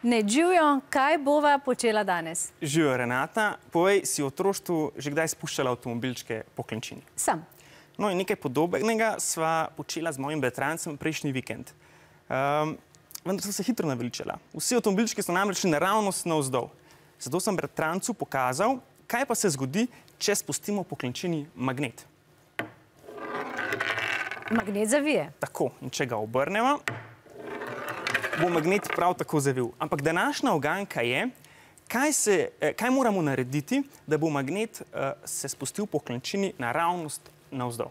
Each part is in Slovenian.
Ne, Živjo, kaj bova počela danes? Živjo, Renata, povej, si v otroštvu že kdaj spuščala avtomobilčke po klančini? Sem. No in nekaj podobnega sva počela z mojim bratrancem prejšnji vikend. Vendar so se hitro naveličala. Vsi avtomobilčki so namreč naravnost navzdol. Zato sem bratrancu pokazal, kaj pa se zgodi, če spustimo po klančini magnet. Magnet zavije. Tako, in če ga obrnemo, bo magnet prav tako zavil. Ampak današnja uganka je, kaj moramo narediti, da bo magnet se spustil po klančini naravnost navzdol.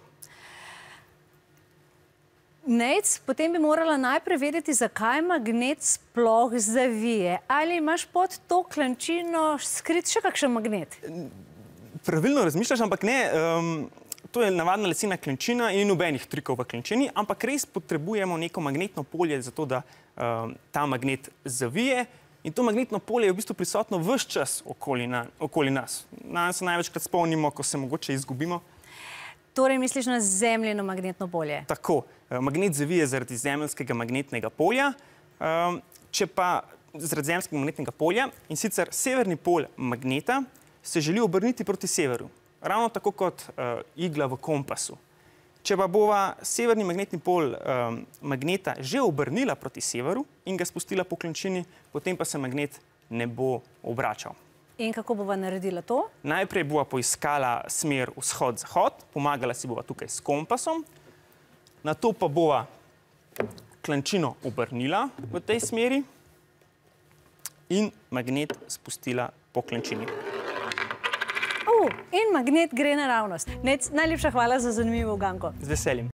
Nejc, potem bi morala najprej vedeti, zakaj magnet sploh zavije. Ali imaš pod to klančino skrit še kakšen magnet? Pravilno razmišljaš, ampak ne. To je navadna lesena klančina in nobenih trikov v klančini, ampak res potrebujemo neko magnetno polje za to, da ta magnet zavije. In to magnetno polje je v bistvu prisotno ves čas okoli nas. Nas se največkrat spomnimo, ko se mogoče izgubimo. Torej misliš na Zemljino magnetno polje? Tako. Magnet zavije zaradi zemeljskega magnetnega polja. Če pa zaradi zemeljskega magnetnega polja, in sicer severni pol magneta se želi obrniti proti severu. Ravno tako kot igla v kompasu. Če pa bova severni magnetni pol magneta že obrnila proti severu in ga spustila po klančini, potem pa se magnet ne bo obračal. In kako bova naredila to? Najprej bova poiskala smer vzhod-zahod, pomagala si bova tukaj s kompasom, nato pa bova klančino obrnila v tej smeri in magnet spustila po klančini. In magnet gre naravnost. Nejc, najlepša hvala za zanimivo uganko. Z veseljem.